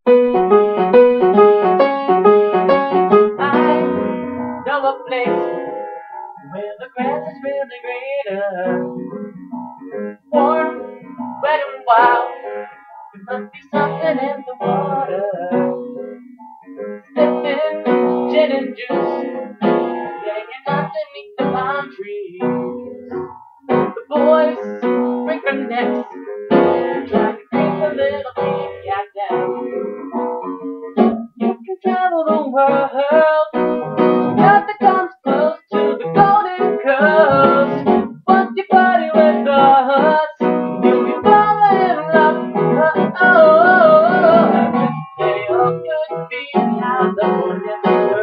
I know a place where the grass is really greener, warm, wet and wild. There must be something in the water. Sipping gin and juice, hanging underneath the palm trees. The boys break their necks, trying to bring a little big cat down. You can travel the world, nothing comes close to the golden coast. Once you party with us, you'll be falling in love. Oh, oh, every day of could be California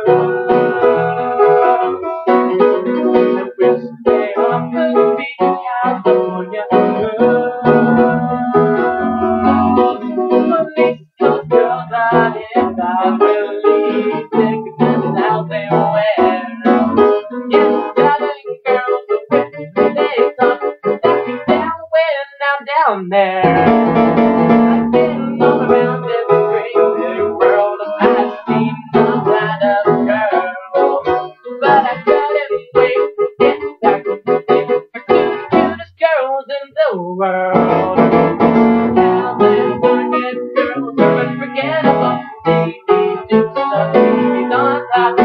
girls. Every day of could be California girls. Police those girls out here that really think this out there where. Yeah, darling girls, the days up, let me down when I'm down there. I've been all around this crazy world. I've seen all kind of girls, but I couldn't wait to get back to the cutest girls in the world. California girls are unforgettable. They need to love me on top.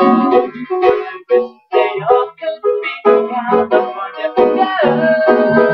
California girl.